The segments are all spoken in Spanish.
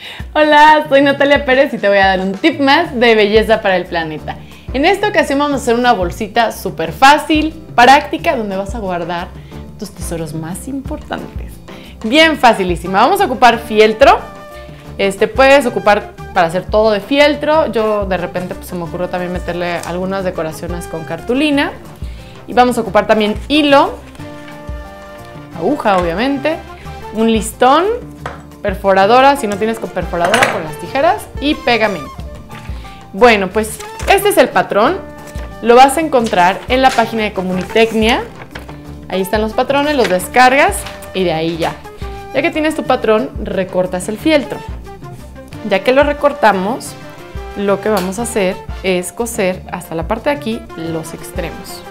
Hola, soy Natalia Pérez y te voy a dar un tip más de belleza para el planeta. En esta ocasión vamos a hacer una bolsita súper fácil, práctica, donde vas a guardar tus tesoros más importantes. Bien facilísima. Vamos a ocupar fieltro. Puedes ocupar para hacer todo de fieltro. Yo de repente se me ocurrió también meterle algunas decoraciones con cartulina. Y vamos a ocupar también hilo, aguja obviamente, un listón, perforadora, si no tienes con perforadora, con las tijeras y pegamento. Bueno, pues este es el patrón. Lo vas a encontrar en la página de Comunitecnia. Ahí están los patrones, los descargas y de ahí ya. Ya que tienes tu patrón, recortas el fieltro. Ya que lo recortamos, lo que vamos a hacer es coser hasta la parte de aquí los extremos.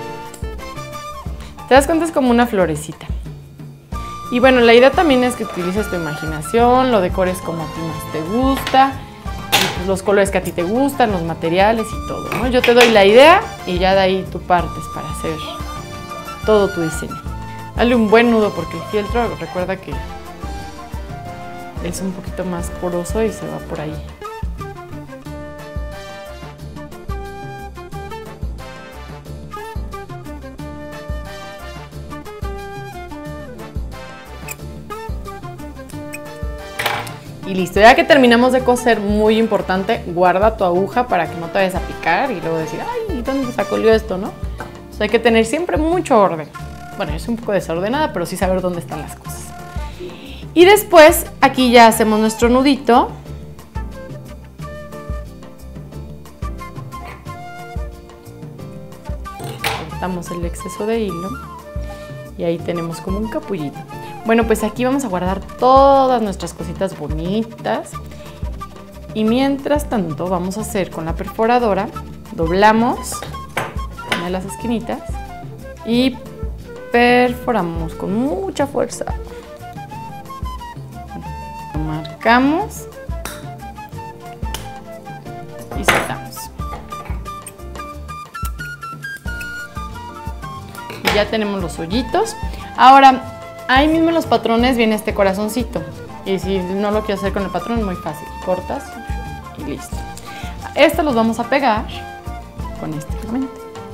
Te das cuenta, es como una florecita. Y bueno, la idea también es que utilices tu imaginación, lo decores como a ti más te gusta, los colores que a ti te gustan, los materiales y todo, ¿no? Yo te doy la idea y ya de ahí tú partes para hacer todo tu diseño. Dale un buen nudo porque el fieltro, recuerda que es un poquito más poroso y se va por ahí. Y listo, ya que terminamos de coser, muy importante, guarda tu aguja para que no te vayas a picar y luego decir, ay, ¿dónde sacó esto, no? Entonces hay que tener siempre mucho orden. Bueno, yo soy un poco desordenada, pero sí saber dónde están las cosas. Y después, aquí ya hacemos nuestro nudito. Cortamos el exceso de hilo y ahí tenemos como un capullito. Bueno, pues aquí vamos a guardar todas nuestras cositas bonitas. Y mientras tanto vamos a hacer con la perforadora, doblamos una de las esquinitas y perforamos con mucha fuerza. Marcamos y soltamos. Y ya tenemos los hoyitos. Ahora, ahí mismo en los patrones viene este corazoncito. Y si no lo quieres hacer con el patrón, es muy fácil. Cortas y listo. Estos los vamos a pegar con este pegamento.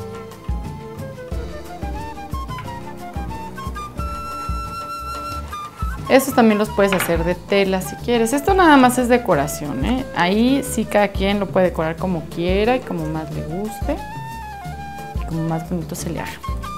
Estos también los puedes hacer de tela si quieres. Esto nada más es decoración, ¿eh? Ahí sí cada quien lo puede decorar como quiera y como más le guste. Y como más bonito se le haga.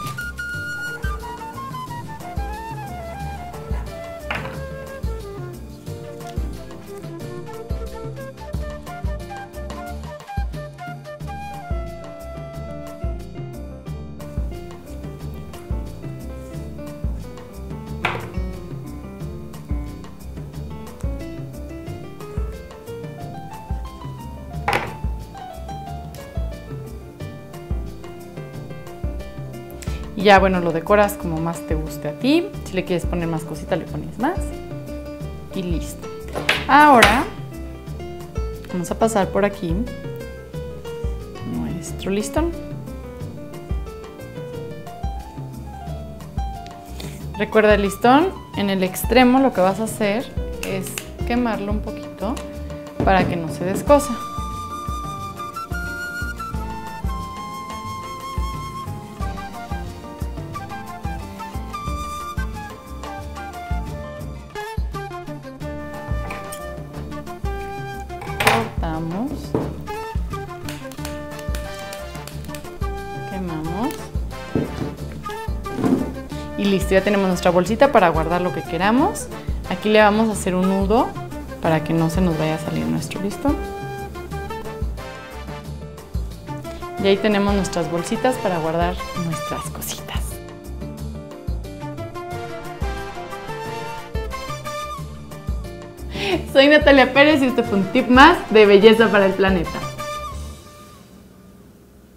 Y ya, bueno, lo decoras como más te guste a ti. Si le quieres poner más cositas, le pones más. Y listo. Ahora vamos a pasar por aquí nuestro listón. Recuerda el listón, en el extremo lo que vas a hacer es quemarlo un poquito para que no se descosa. Cortamos, quemamos y listo, ya tenemos nuestra bolsita para guardar lo que queramos. Aquí le vamos a hacer un nudo para que no se nos vaya a salir nuestro listón. Y ahí tenemos nuestras bolsitas para guardar nuestras cositas. Soy Natalia Pérez y este fue un tip más de belleza para el planeta.